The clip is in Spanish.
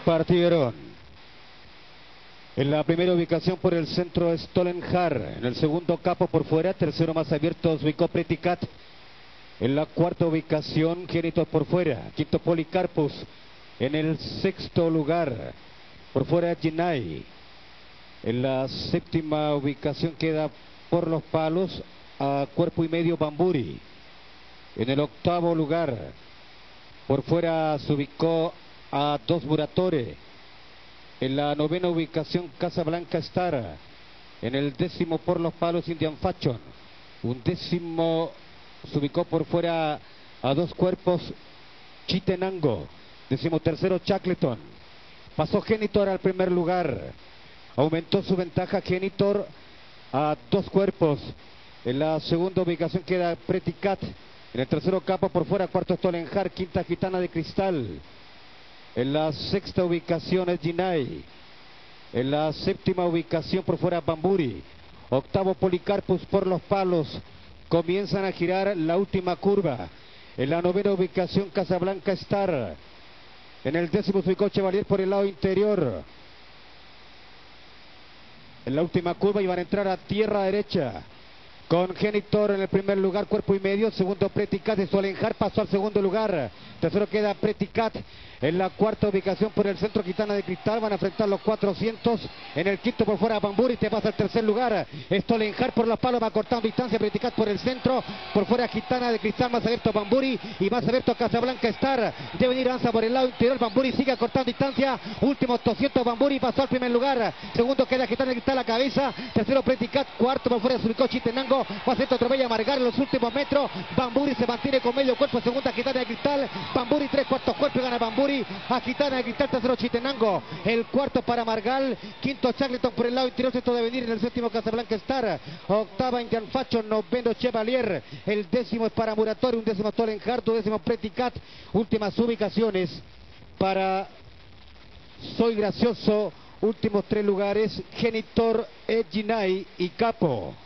partieron. En la primera ubicación por el centro Stolenhar, en el segundo Capo por fuera, tercero más abierto ubicó Preticat. En la cuarta ubicación Genitor por fuera, quinto Policarpus. En el sexto lugar por fuera Ginai. En la séptima ubicación queda por los palos a cuerpo y medio Bamburi. En el octavo lugar por fuera se ubicó a Dos Buratore. En la novena ubicación Casablanca Star. En el décimo por los palos Indian Fashion. Undécimo se ubicó por fuera a dos cuerpos Chitenango. Decimotercero Shackleton. Pasó Genitor al primer lugar. Aumentó su ventaja Genitor a dos cuerpos. En la segunda ubicación queda Preticat. En el tercero Capo por fuera, cuarto Stolenhar, quinta Gitana de Cristal. En la sexta ubicación es Ginai. En la séptima ubicación por fuera Bamburi. Octavo Policarpus por los palos. Comienzan a girar la última curva. En la novena ubicación Casablanca Star. En el décimo se ubicó Chevalier por el lado interior. En la última curva iban a entrar a tierra derecha. Con Genitor en el primer lugar, cuerpo y medio. Segundo Preticat de Stolenhar, pasó al segundo lugar. Tercero queda Preticat. En la cuarta ubicación por el centro Gitana de Cristal, van a enfrentar los 400. En el quinto por fuera Bamburi, te pasa al tercer lugar. Stolenhar por los palos, va cortando distancia. Preticat por el centro, por fuera Gitana de Cristal, más abierto Bamburi y más abierto Casablanca Star. Debe ir avanza por el lado interior, Bamburi sigue cortando distancia. Últimos 200 Bamburi, pasó al primer lugar. Segundo queda Gitana de Cristal a cabeza. Tercero Preticat, cuarto por fuera se ubicó Chitenango. Va a ser atropella a Margar en los últimos metros. Bamburi se mantiene con medio cuerpo, segunda Gitana de Cristal. Bamburi tres cuartos cuerpos, gana Bamburi a Gitana de Cristal, tercero Chitenango. El cuarto para Margal, quinto Shackleton por el lado interior, sexto de venir en el séptimo Casablanca Star. Octava Indian Fashion, noveno Chevalier. El décimo es para Muratori, un décimo Stolenhar, un décimo Preticat. Últimas ubicaciones para Soy Gracioso. Últimos tres lugares, Genitor, Ginai y Capo.